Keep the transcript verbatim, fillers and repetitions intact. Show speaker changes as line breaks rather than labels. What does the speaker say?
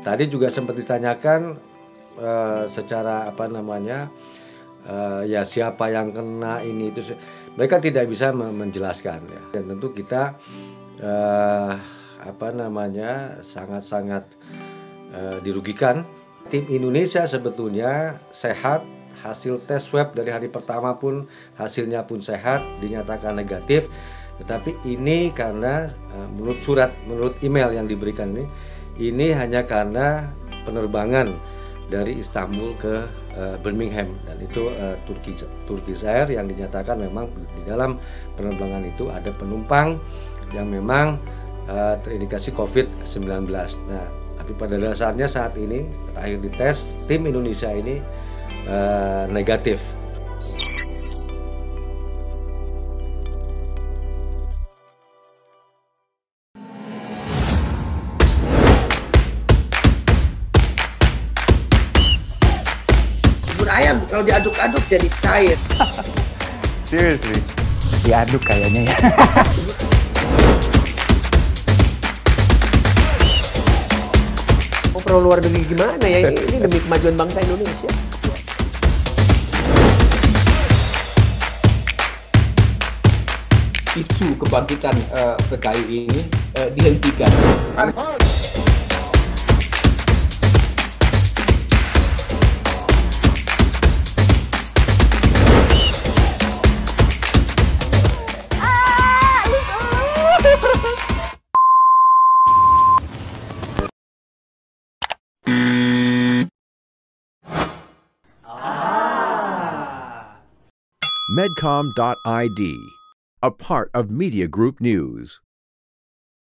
Tadi juga sempat ditanyakan uh, secara apa namanya, uh, ya siapa yang kena ini itu, mereka tidak bisa menjelaskan ya. Dan tentu kita uh, apa namanya sangat-sangat uh, dirugikan. Tim Indonesia sebetulnya sehat, hasil tes swab dari hari pertama pun hasilnya pun sehat, dinyatakan negatif. Tetapi ini karena uh, menurut surat, menurut email yang diberikan ini, ini hanya karena penerbangan dari Istanbul ke uh, Birmingham, dan itu uh, Turki Turkish Air yang dinyatakan memang di dalam penerbangan itu ada penumpang yang memang uh, terindikasi covid sembilan belas. Nah, tapi pada dasarnya saat ini terakhir dites tim Indonesia ini uh, negatif.
Bubur ayam kalau diaduk-aduk jadi cair.
Seriously? Diaduk kayaknya ya.
Oh, perlu luar negeri gimana ya? Ini demi kemajuan bangsa Indonesia.
Isu kebangkitan uh, P K I ini uh, dihentikan.
Medcom dot I D, a part of Media Group News.